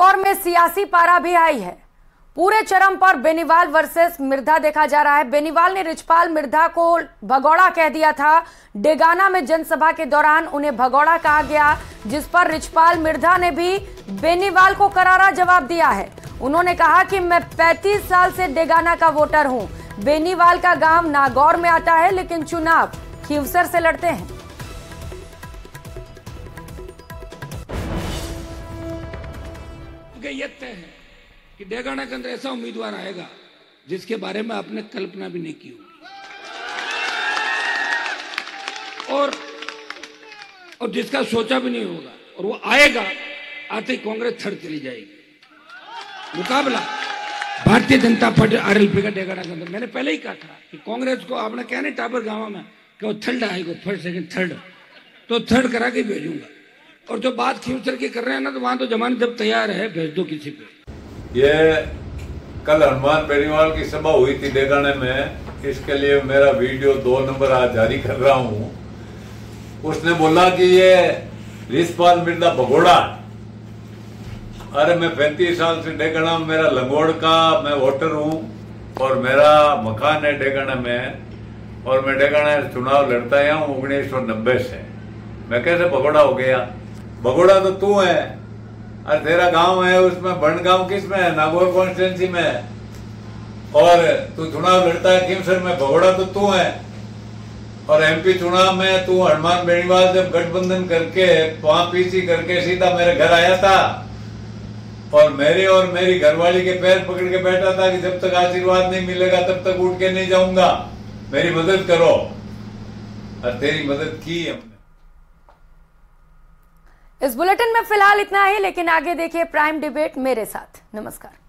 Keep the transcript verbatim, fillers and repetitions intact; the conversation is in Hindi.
और में सियासी पारा भी आई है। पूरे चरम पर बेनीवाल वर्सेस मिर्धा देखा जा रहा है। बेनीवाल ने रिछपाल मिर्धा को भगौड़ा कह दिया था। डेगाना में जनसभा के दौरान उन्हें भगौड़ा कहा गया, जिस पर रिछपाल मिर्धा ने भी बेनीवाल को करारा जवाब दिया है। उन्होंने कहा कि मैं पैंतीस साल से डेगाना का वोटर हूं। बेनीवाल का गांव नागौर में आता है, लेकिन चुनाव खींवसर से लड़ते हैं। ये तय है कि डेगाना के अंदर ऐसा उम्मीदवार आएगा जिसके बारे में आपने कल्पना भी नहीं की होगी, और और जिसका सोचा भी नहीं होगा, और वो आएगा। आते ही कांग्रेस थर्ड चली जाएगी। मुकाबला भारतीय जनता पार्टी आरएलपी का डेगाना के अंदर। मैंने पहले ही कहा था कि कांग्रेस को आपने क्या नहीं टापर गांव में कि वो थर्ड आएगा, फर्स्ट सेकंड थर्ड, तो थर्ड करा के भेजूंगा। और जो बात खींवसर की कर रहे हैं ना, तो वहां तो जमानत जब तैयार है, भेज दो किसी पे। ये कल हनुमान बेनीवाल की सभा हुई थी डेगाने में, इसके लिए मेरा वीडियो दो नंबर आज जारी कर रहा हूं। उसने बोला कि ये रिछपाल मिर्धा भगोड़ा। अरे मैं पैंतीस साल से डेगाना, मेरा लंगोड़ का मैं वोटर हूं और मेरा मकान है डेगाना में, और मैं डेगाना चुनाव लड़ता आया हूं उन्नीस सौ नब्बे से। मैं कैसे भगोड़ा हो गया? भगोड़ा तो तू है, और तेरा गांव है उसमें बन गांव किस में है? नागौर कॉन्स्टिट्यूंसी में। और तू चुनाव लड़ता है खींवसर में, भगोड़ा तो तू है। और एमपी चुनाव में तू हनुमान बेनीवाल जब गठबंधन करके वहां पीसी करके सीधा मेरे घर आया था, और मेरे और मेरी घरवाली के पैर पकड़ के बैठा था कि जब तक आशीर्वाद नहीं मिलेगा तब तक उठ के नहीं जाऊंगा, मेरी मदद करो। और तेरी मदद की हमने। इस बुलेटिन में फिलहाल इतना ही, लेकिन आगे देखिए प्राइम डिबेट मेरे साथ। नमस्कार।